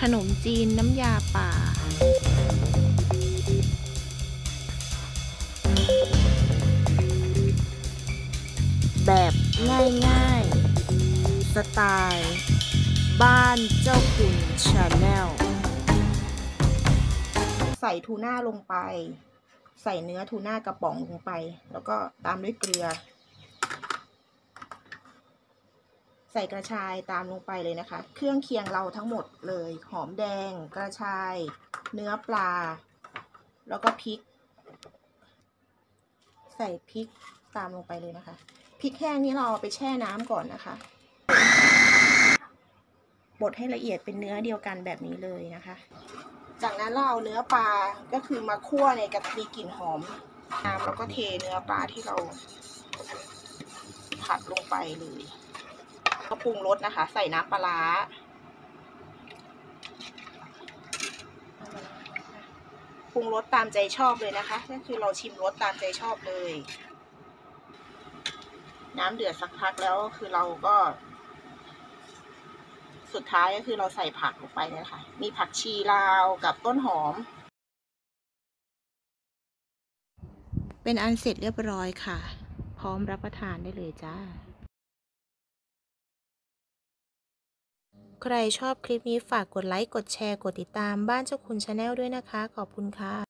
ขนมจีนน้ำยาป่าแบบง่ายๆสไตล์บ้านเจ้าคุณชาแนลใส่ทูน่าลงไปใส่เนื้อทูน่ากระป๋องลงไปแล้วก็ตามด้วยเกลือใส่กระชายตามลงไปเลยนะคะเครื่องเคียงเราทั้งหมดเลยหอมแดงกระชายเนื้อปลาแล้วก็พริกใส่พริกตามลงไปเลยนะคะพริกแห้งนี้เราเอาไปแช่น้ำก่อนนะคะบดให้ละเอียดเป็นเนื้อเดียวกันแบบนี้เลยนะคะจากนั้นเราเอาเนื้อปลาก็คือมาคั่วในกะทิกลิ่นหอมน้ำแล้วก็เทเนื้อปลาที่เราผัดลงไปเลยก็ปรุงรสนะคะใส่น้ำปลาร้าปรุงรสตามใจชอบเลยนะคะก็คือเราชิมรสตามใจชอบเลยน้ำเดือดสักพักแล้วคือเราก็สุดท้ายก็คือเราใส่ผักลงไปเนี่ยค่ะมีผักชีลาวกับต้นหอมเป็นอันเสร็จเรียบร้อยค่ะพร้อมรับประทานได้เลยจ้าใครชอบคลิปนี้ฝากกดไลค์กดแชร์กดติดตามบ้านเจ้าคุณชาแนลด้วยนะคะขอบคุณค่ะ